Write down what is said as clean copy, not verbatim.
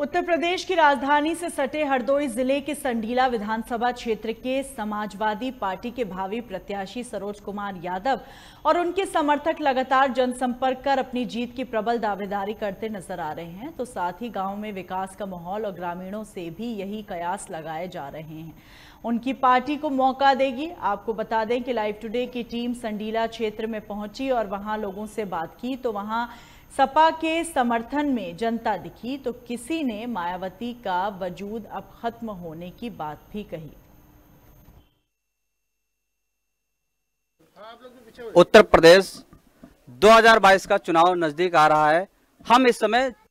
उत्तर प्रदेश की राजधानी से सटे हरदोई जिले के संडीला विधानसभा क्षेत्र के समाजवादी पार्टी के भावी प्रत्याशी सरोज कुमार यादव और उनके समर्थक लगातार जनसंपर्क कर अपनी जीत की प्रबल दावेदारी करते नजर आ रहे हैं। तो साथ ही गांव में विकास का माहौल और ग्रामीणों से भी यही कयास लगाए जा रहे हैं, उनकी पार्टी को मौका देगी। आपको बता दें कि लाइव टुडे की टीम संडीला क्षेत्र में पहुंची और वहां लोगों से बात की तो वहां सपा के समर्थन में जनता दिखी, तो किसी ने मायावती का वजूद अब खत्म होने की बात भी कही। उत्तर प्रदेश 2022 का चुनाव नजदीक आ रहा है। हम इस समय